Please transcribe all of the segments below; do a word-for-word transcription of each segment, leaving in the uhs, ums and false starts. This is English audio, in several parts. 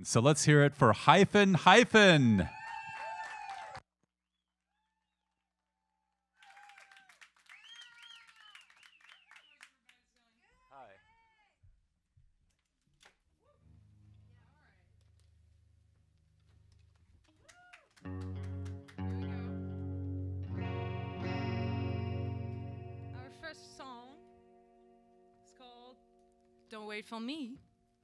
So let's hear it for Hyphen Hyphen. Don't wait for me.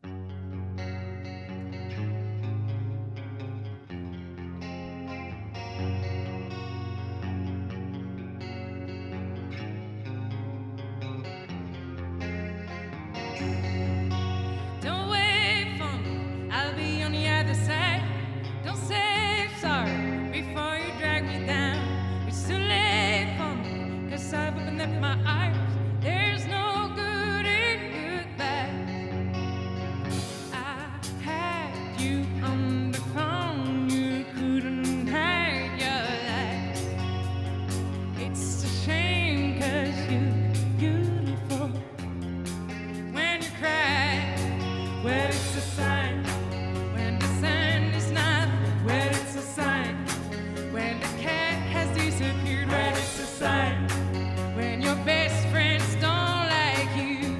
Don't wait for me, I'll be on the other side. Don't say sorry before you drag me down. It's too late for me, cause I've opened up my eyes. There's no good in goodbye. I had you on the phone, you couldn't hide your lies. It's a shame cause you're beautiful when you cry. Well, it's a sign when the sun is not. Well, it's a sign when the cat has disappeared. Well, it's a sign when your best friends don't like you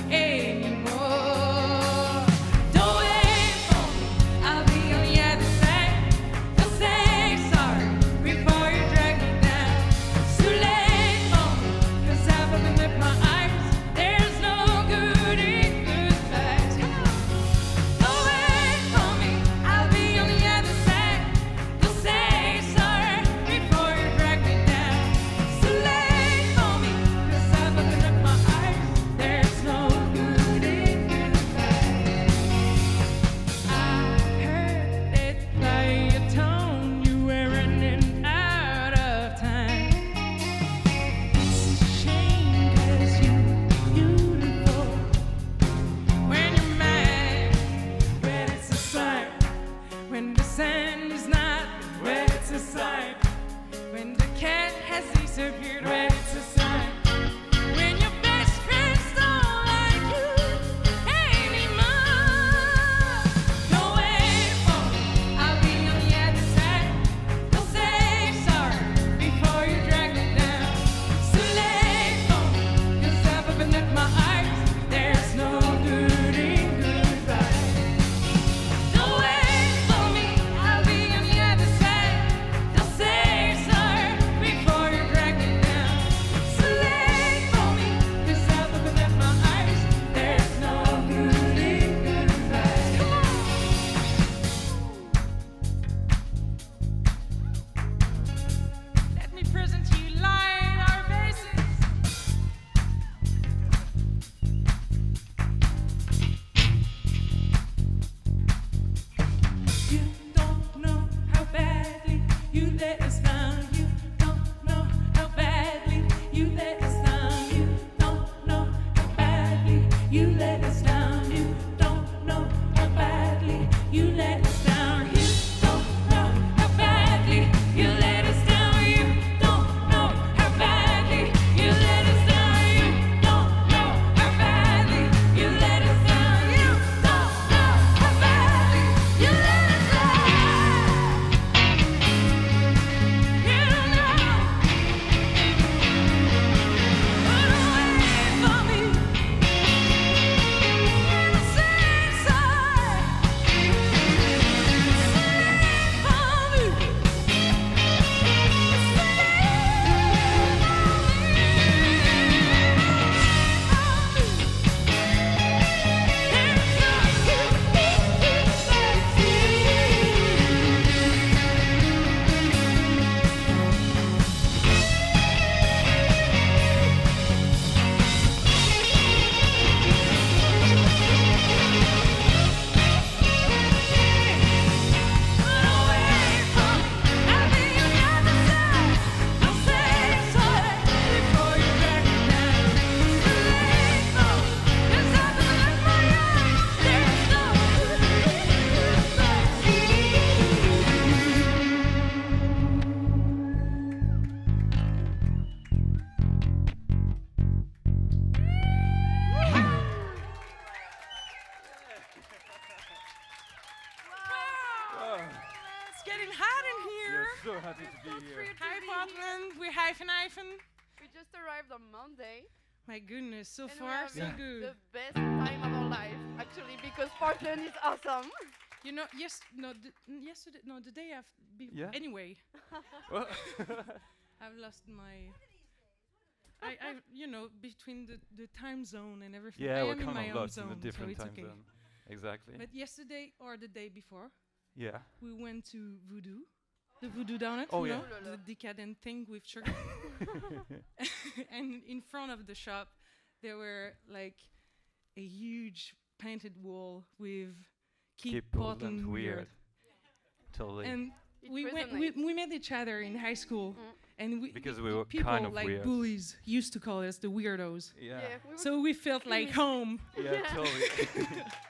anymore. Don't wait for me, I'll be on the other side. Don't say sorry before you drag me down. It's too late for me, cause I've opened up my eyes. There's no good in goodbyes. Come on. Don't wait for me, I'll be on the other side. Don't say sorry before you drag me down. It's too late for me, cause I've opened up my eyes. There's no good in goodbyes. I heard it by your tone, you were running out of time. It's a shame cause you're beautiful when you're mad. Well, it's a sign when the sun is not. Well, it's a sign when the cat has disappeared. Well, it's a sign when your best friends don't like you anymore. Don't wait for me, I'll be on the other side. Don't say sorry before you drag me down. It's too late for me, cause I've opened up my eyes. There's no good in goodbye. Don't wait for me, I'll be on the other side. Don't say sorry before you drag me down. It's too late for me, cause I've opened up my eyes. There's no good in goodbye. Come on. Let me present to you line our faces. You don't know how badly you let us down. You don't know how badly you let us down. You don't know how badly you let us down. You don't know how badly you let us down. You don't know how badly you let us down. You don't know how badly you let us down. You don't know how badly you let us down. You don't know how badly you let us down. You don't know. Run away from me. Don't say sorry. getting hot in here. We're so happy to be here. Hi, Portland. We're hyphen hyphen. We just arrived on Monday. My goodness, so and we far, are so having good. The best time of our life, actually, because Portland is awesome. You know, yes, no, the, n- yesterday, no, the day after. Be- Yeah. Anyway, Well, I've lost my. I, I, you know, between the, the time zone and everything. yeah, I we're am in kind my of own lost in zone, a different so time it's okay. zone. Exactly. But yesterday or the day before, yeah. we went to Voodoo, the Voodoo Donut, Oh, you yeah. know, the decadent thing with sugar. And in front of the shop, there were like a huge painted wall with "Keep, Keep Portland Portland weird." weird. Totally. And It we went. We, resonates. we met each other in high school, and we Because we were people kind of like weird. bullies used to call us the weirdos. yeah. we were So we felt like home. Yeah, totally.